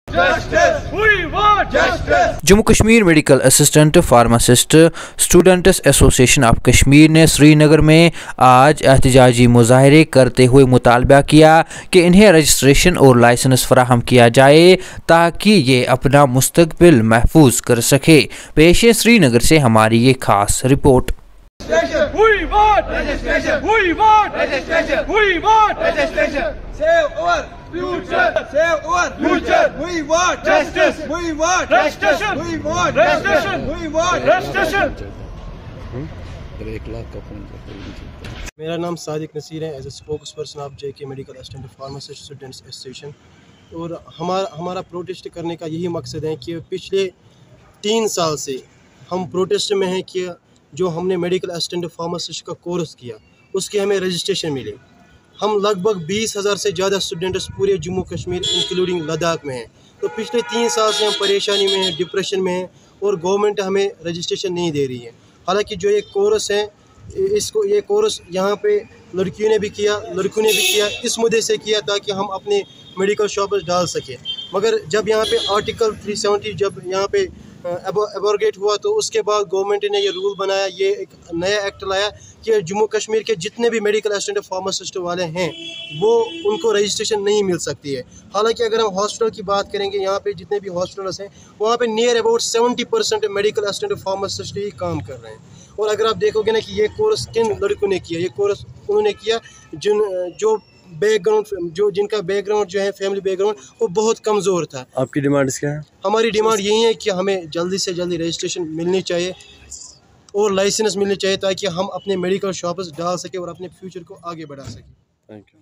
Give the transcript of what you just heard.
Jammu Kashmir medical assistant pharmacist students association of Kashmir ने श्रीनगर में आज एहतजाजी मुजाहरे करते हुए मुतालबा किया कि इन्हें रजिस्ट्रेशन और लाइसेंस फराहम किया जाए ताकि ये अपना मुस्तकबिल महफूज कर सके। पेश है श्रीनगर से हमारी ये खास report. We want registration. We want registration. We want registration. Save our future. Save our future. We want justice. We want registration. We want registration. We want registration. मेरा नाम सादिक नसीर है। As a spokesperson of JK medical assistant pharmacist students association. और हमारा protest करने का यही मकसद है कि पिछले 3 साल से हम प्रोटेस्ट में हैं कि जो हमने मेडिकल असिस्टेंट फार्मासिस्ट का कोर्स किया उसकी हमें रजिस्ट्रेशन मिले। हम लगभग 20,000 से ज़्यादा स्टूडेंट्स पूरे जम्मू कश्मीर इंक्लूडिंग लद्दाख में हैं। तो पिछले 3 साल से हम परेशानी में हैं, डिप्रेशन में हैं और गवर्नमेंट हमें रजिस्ट्रेशन नहीं दे रही है। हालांकि जो ये कोर्स है ये कोर्स यहाँ पे लड़कियों ने भी किया, लड़कों ने भी किया, इस मुद्दे से किया ताकि हम अपने मेडिकल शॉप्स डाल सकें। मगर जब यहाँ पे आर्टिकल 370 जब यहाँ पे एबोरगेट हुआ तो उसके बाद गवर्नमेंट ने ये रूल बनाया, ये एक नया एक्ट लाया कि जम्मू कश्मीर के जितने भी मेडिकल असिस्टेंट फार्मासिस्ट वाले हैं वो उनको रजिस्ट्रेशन नहीं मिल सकती है। हालांकि अगर हम हॉस्पिटल की बात करेंगे, यहाँ पे जितने भी हॉस्पिटल्स हैं वहाँ पे near about 70% medical assistant pharmacist ही काम कर रहे हैं। और अगर आप देखोगे ना कि ये कोर्स किन लड़कों ने किया, ये कोर्स उन्होंने किया जिनका बैकग्राउंड जो है फैमिली बैकग्राउंड वो बहुत कमज़ोर था। आपकी डिमांड क्या है? हमारी डिमांड यही है कि हमें जल्दी से जल्दी रजिस्ट्रेशन मिलनी चाहिए और लाइसेंस मिलनी चाहिए ताकि हम अपने मेडिकल शॉप्स डाल सकें और अपने फ्यूचर को आगे बढ़ा सकें। Thank you.